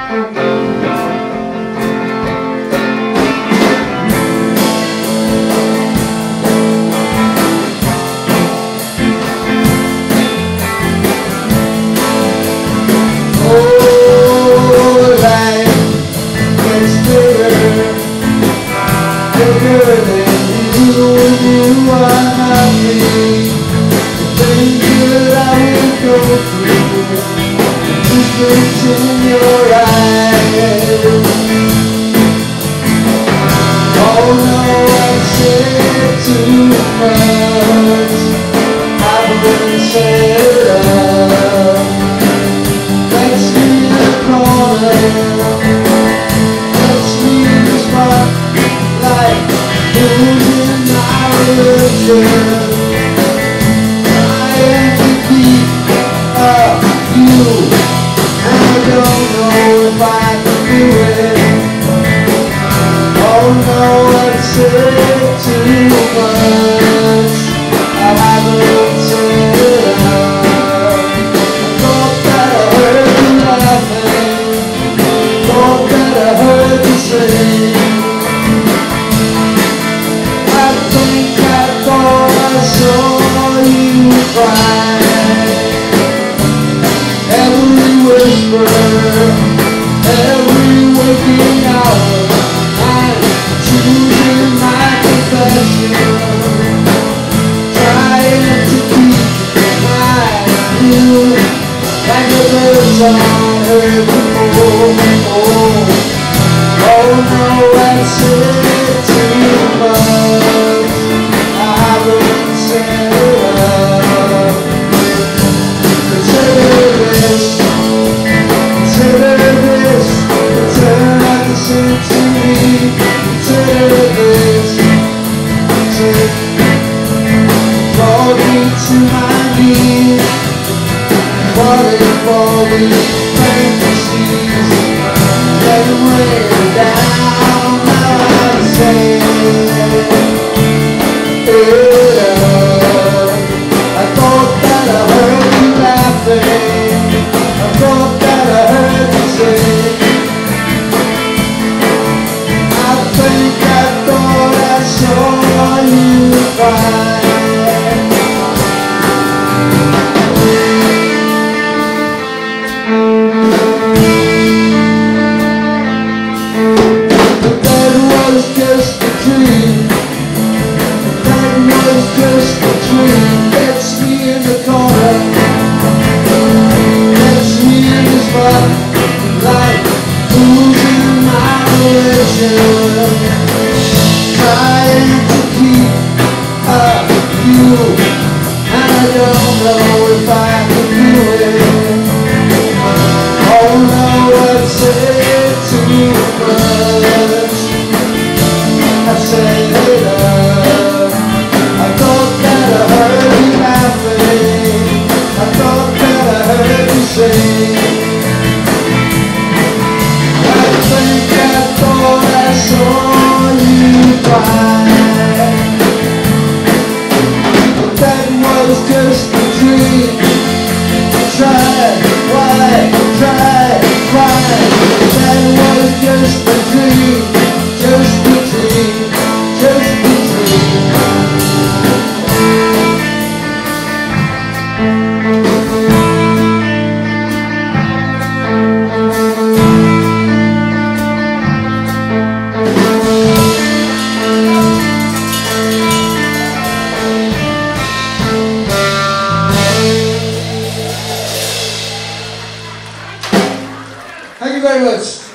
In your eyes. Oh no, I said too much. I wouldn't say love. Let's me in the corner. Let's me in the spotlight. Losing my religion. Trying to keep up you. I don't know if I can do it. Oh no, I said too much. I haven't said enough. Thought that I heard you laughing. Thought that I heard you sing. I think I thought I saw you cry. Every waking hour, I'm choosing my confession, trying to keep my view like the birds I heard before. Oh no, I said too much. I haven't said enough. Consider this. Consider this, turn out the century. Consider this, brought me to my knees, falling for these fantasies, let them rain down. Now I say, I thought that I heard you laughing. I thought that I heard you say. I think I thought I saw you cry. But that was just a dream. That was just a dream. Gets me in the corner. Like losing my religion, trying to keep up you, and I don't know if I can do it. Oh no, I said too much. I said love. I thought that I heard you laughing. I thought that I heard you say. Saw you cry, but that was just a dream. Try, why, try, that was just a dream, just a dream, just a dream. Thank you very much.